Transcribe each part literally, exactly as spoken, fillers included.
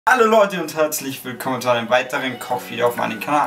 Hallo Leute und herzlich willkommen zu einem weiteren Kochvideo auf meinem Kanal.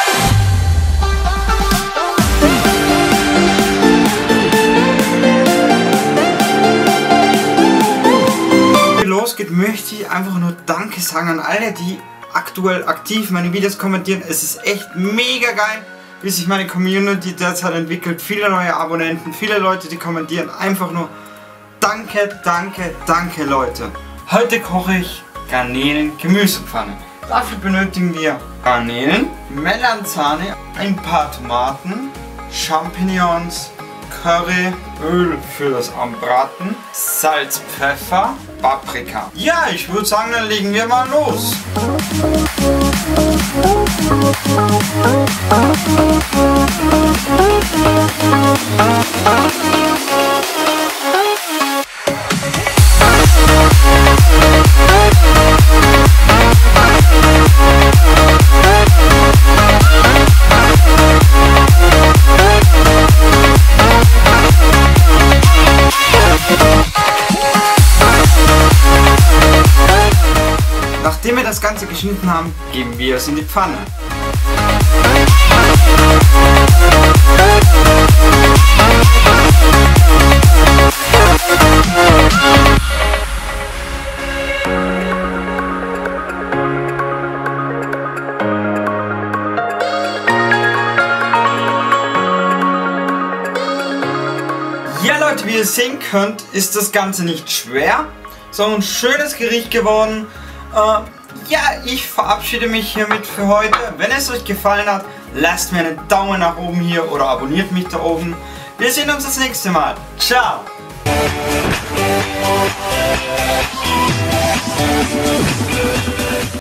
Bevor es losgeht, möchte ich einfach nur Danke sagen an alle, die aktuell aktiv meine Videos kommentieren. Es ist echt mega geil, wie sich meine Community derzeit entwickelt. Viele neue Abonnenten, viele Leute, die kommentieren. Einfach nur danke, danke, danke Leute. Heute koche ich Garnelen-Gemüsepfanne. Dafür benötigen wir Garnelen, Melanzane, ein paar Tomaten, Champignons, Curry, Öl für das Anbraten, Salz, Pfeffer, Paprika. Ja, ich würde sagen, dann legen wir mal los. Nachdem wir das Ganze geschnitten haben, geben wir es in die Pfanne. Ja Leute, wie ihr sehen könnt, ist das Ganze nicht schwer, sondern ein schönes Gericht geworden. Uh, ja, ich verabschiede mich hiermit für heute. Wenn es euch gefallen hat, lasst mir einen Daumen nach oben hier oder abonniert mich da oben. Wir sehen uns das nächste Mal. Ciao!